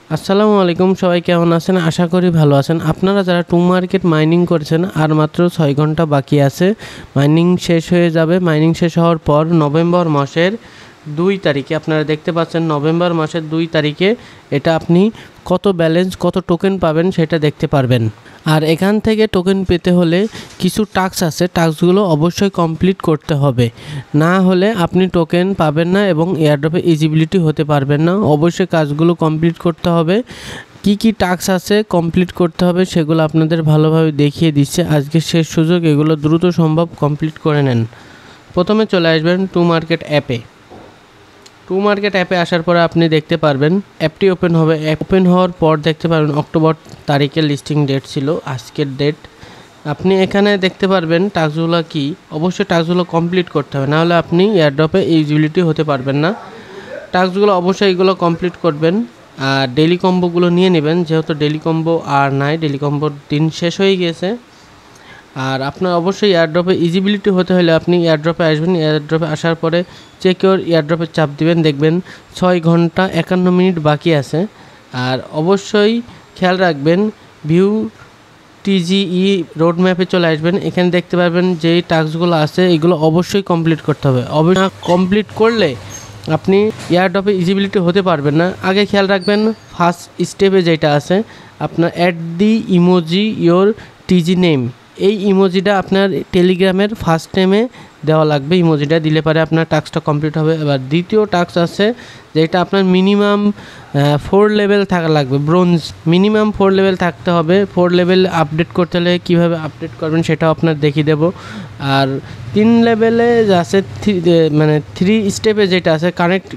আসসালামু আলাইকুম, সবাই কেমন আছেন? আশা করি ভালো আছেন। আপনারা যারা টু মার্কেট মাইনিং করছেন, আর মাত্র 6 ঘন্টা বাকি আছে, মাইনিং শেষ হয়ে যাবে। মাইনিং শেষ হওয়ার পর নভেম্বর মাসের 2 তারিখে আপনারা দেখতে পাচ্ছেন, নভেম্বর মাসের 2 তারিখে এটা আপনি কত ব্যালেন্স, কত টোকেন পাবেন সেটা দেখতে পারবেন। আর এখান থেকে টোকেন পেতে হলে কিছু টাস্ক আছে, টাস্কগুলো অবশ্যই কমপ্লিট করতে হবে, না হলে আপনি টোকেন পাবেন না এবং এয়ারড্রপে ইজিবিলিটি হতে পারবেন না। অবশ্যই কাজগুলো কমপ্লিট করতে হবে। কি কি টাস্ক আছে কমপ্লিট করতে হবে সেগুলো আপনাদের ভালোভাবে দেখিয়ে দিচ্ছে। আজকে শেষ সুযোগ, এগুলো দ্রুত সম্ভব কমপ্লিট করে নেন। প্রথমে চলে আসবেন টু মার্কেট অ্যাপে। টু মার্কেট অ্যাপে আসার পরে আপনি দেখতে পারবেন অ্যাপটি ওপেন হবে। ওপেন হওয়ার পর দেখতে পারবেন অক্টোবর তারিখের লিস্টিং ডেট ছিল, আজকের ডেট। আপনি এখানে দেখতে পারবেন টাস্কগুলো কি। অবশ্যই টাস্কগুলো কমপ্লিট করতে হবে, নাহলে আপনি এয়ারড্রপে ইলিজিবিলিটি হতে পারবেন না। টাস্কগুলো অবশ্যই এগুলো কমপ্লিট করবেন। আর ডেলি কম্বোগুলো নিয়ে নেবেন, যেহেতু ডেলি কম্বো আর নাই, ডেলি কম্বোর দিন শেষ হয়ে গিয়েছে। আর আপনার অবশ্যই এয়ারড্রপে ইজিবিলিটি হতে হলে আপনি এয়ারড্রপে আসবেন। এয়ারড্রপে আসার পরে চেক ইওর এয়ারড্রপে চাপ দিবেন, দেখবেন 6 ঘন্টা 51 মিনিট বাকি আছে। আর অবশ্যই খেয়াল রাখবেন ভিউ টিজিই রোড ম্যাপে চলে আসবেন। এখানে দেখতে পারবেন যেই টাস্কগুলো আছে এগুলো অবশ্যই কমপ্লিট করতে হবে। অবশ্যই কমপ্লিট করলে আপনি এয়ারড্রপে ইজিবিলিটি হতে পারবেন না। আগে খেয়াল রাখবেন ফার্স্ট স্টেপে যেটা আছে আপনার add the emoji your TG name, এই ইমোজিটা আপনার টেলিগ্রামের ফার্স্ট নেমে দেওয়া লাগবে। ইমোজিটা দিলে পরে আপনার টাস্কটা কমপ্লিট হবে। এবার দ্বিতীয় টাস্ক আছে যেটা আপনার মিনিমাম 4 লেভেল থাকা লাগবে, ব্রোঞ্জ। মিনিমাম 4 লেভেল থাকতে হবে। 4 লেভেল আপডেট করতে হলে কীভাবে আপডেট করবেন সেটাও আপনার দেখিয়ে দেবো। আর 3 লেভেলে আছে 3 স্টেপে যেটা আছে কানেক্ট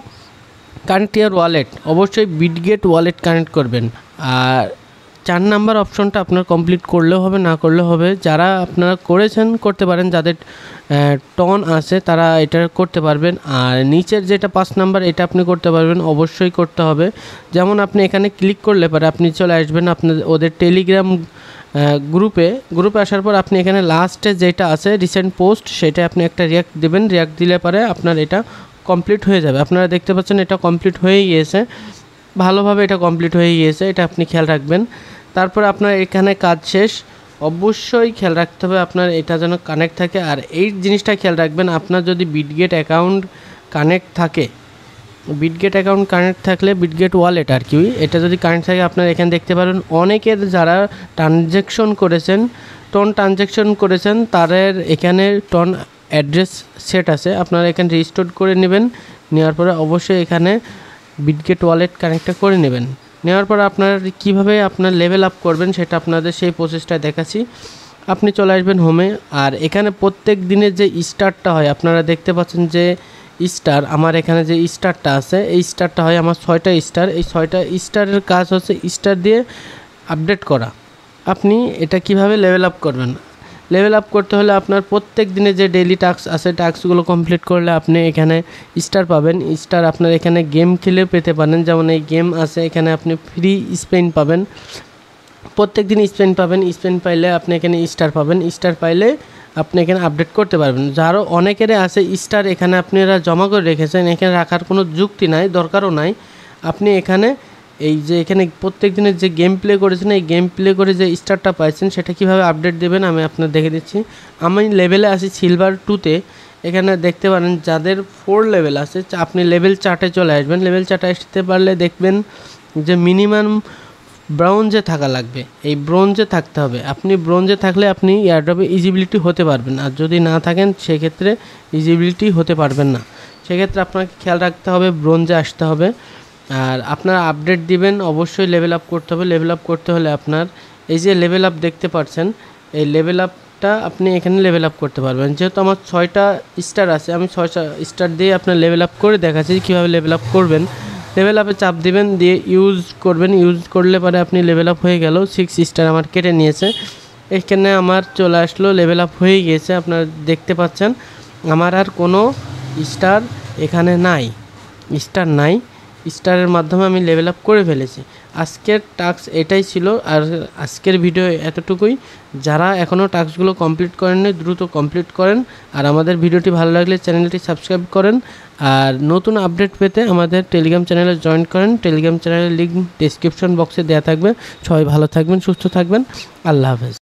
ইয়ার ওয়ালেট, অবশ্যই বিটগেট ওয়ালেট কানেক্ট করবেন। আর 4 নাম্বার অপশনটা আপনার কমপ্লিট করলেও হবে, না করলেও হবে। যারা আপনারা করেছেন করতে পারেন, যাদের টন আছে তারা এটা করতে পারবেন। আর নিচের যেটা 5 নাম্বার এটা আপনি করতে পারবেন, অবশ্যই করতে হবে। যেমন আপনি এখানে ক্লিক করলে পরে আপনি চলে আসবেন আপনার ওদের টেলিগ্রাম গ্রুপে আসার পর আপনি এখানে লাস্টে যেটা আছে রিসেন্ট পোস্ট, সেটা আপনি একটা রিয়াক্ট দেবেন। রিয়াক্ট দিলে পরে আপনার এটা কমপ্লিট হয়ে যাবে। আপনারা দেখতে পাচ্ছেন এটা কমপ্লিট হয়ে গিয়েছে, ভালোভাবে এটা কমপ্লিট হয়ে গিয়েছে, এটা আপনি খেয়াল রাখবেন। তারপর আপনার এখানে কাজ শেষ। অবশ্যই খেয়াল রাখতে হবে আপনার এটা যেন কানেক্ট থাকে। আর এই জিনিসটা খেয়াল রাখবেন, আপনার যদি বিটগেট অ্যাকাউন্ট কানেক্ট থাকে, বিটগেট অ্যাকাউন্ট কানেক্ট থাকলে বিটগেট ওয়ালেট আর কি, এটা যদি কানেক্ট থাকে আপনার এখানে দেখতে পারেন অনেকের যারা ট্রানজ্যাকশন করেছেন তাদের এখানে টন অ্যাড্রেস সেট আছে। আপনারা এখানে রেজিস্টার করে নেবেন। নেওয়ার পরে অবশ্যই এখানে বিটগেট ওয়ালেট কানেক্টটা করে নেবেন। নেওয়ার পর আপনার কিভাবে আপনার লেভেল আপ করবেন সেটা আপনাদের সেই প্রসেসটা দেখাচ্ছি। আপনি চলে আসবেন হোমে। আর এখানে প্রত্যেক দিনের যে স্টারটা হয় আপনারা দেখতে পাচ্ছেন যে স্টার, আমার এখানে যে স্টারটা আছে এই স্টারটা হয় আমার 6টা স্টার। এই 6টা স্টারের কাজ হচ্ছে স্টার দিয়ে আপডেট করা। আপনি এটা কিভাবে লেভেল আপ করবেন, লেভেল আপ করতে হলে আপনার প্রত্যেক দিনে যে ডেইলি টাস্ক আছে টাস্কগুলো কমপ্লিট করলে আপনি এখানে স্টার পাবেন। স্টার আপনার এখানে গেম খেলে পেতে পারেন, যেমন এই গেম আছে এখানে আপনি ফ্রি স্পেন পাবেন, প্রত্যেক দিন স্পেন পাবেন। স্পেন পাইলে আপনি এখানে স্টার পাবেন। স্টার পাইলে আপনি এখানে আপডেট করতে পারবেন। যারও অনেকেরই আছে স্টার এখানে আপনারা জমা করে রেখেছেন, এখানে রাখার কোনো যুক্তি নাই, দরকারও নাই। আপনি এখানে এই যে এখানে প্রত্যেক দিনের যে গেম প্লে করেছেন এই গেম প্লে করে যে স্টারটা পাইছেন সেটা কিভাবে আপডেট দেবেন আমি আপনার দেখে দিচ্ছি। আমি লেভেলে আছি সিলভার 2তে। এখানে দেখতে পারেন যাদের 4 লেভেল আছে আপনি লেভেল 4-এ চলে আসবেন। লেভেল 4-এ আসতে পারলে দেখবেন যে মিনিমাম ব্রোঞ্জে থাকা লাগবে, এই ব্রোঞ্জে থাকতে হবে। আপনি ব্রোঞ্জে থাকলে আপনি এয়ারড্রপে ইজিবিলিটি হতে পারবেন। আর যদি না থাকেন সেক্ষেত্রে ইজিবিলিটি হতে পারবেন না। সেক্ষেত্রে আপনাকে খেয়াল রাখতে হবে ব্রোঞ্জে আসতে হবে। আর আপনারা আপডেট দিবেন, অবশ্যই লেভেল আপ করতে হবে। লেভেল আপ করতে হলে আপনার এই যে লেভেল আপ দেখতে পাচ্ছেন, এই লেভেল আপটা আপনি এখানে লেভেল আপ করতে পারবেন। যেহেতু আমার 6টা স্টার আছে, আমি 6টা স্টার দিয়ে আপনার লেভেল আপ করে দেখাচ্ছি কীভাবে লেভেল আপ করবেন। লেভেল আপে চাপ দিবেন, দিয়ে ইউজ করবেন। ইউজ করলে পরে আপনি লেভেল আপ হয়ে গেল। 6 স্টার আমার কেটে নিয়েছে, এখানে আমার চলে আসলো, লেভেল আপ হয়ে গিয়েছে। আপনারা দেখতে পাচ্ছেন আমার আর কোনো স্টার এখানে নাই, স্টার নাই। স্টারের মাধ্যমে আমি লেভেল আপ করে ফেলেছি। আজকের টাস্ক এটাই ছিল, আর আজকের ভিডিও এতটুকুই। যারা এখনও টাস্কগুলো কমপ্লিট করেননি দ্রুত কমপ্লিট করেন, আর আমাদের ভিডিওটি ভালো লাগলে চ্যানেলটি সাবস্ক্রাইব করেন। আর নতুন আপডেট পেতে আমাদের টেলিগ্রাম চ্যানেলে জয়েন করেন। টেলিগ্রাম চ্যানেলের লিঙ্ক ডেসক্রিপশন বক্সে দেওয়া থাকবে। সবাই ভালো থাকবেন, সুস্থ থাকবেন। আল্লাহ হাফেজ।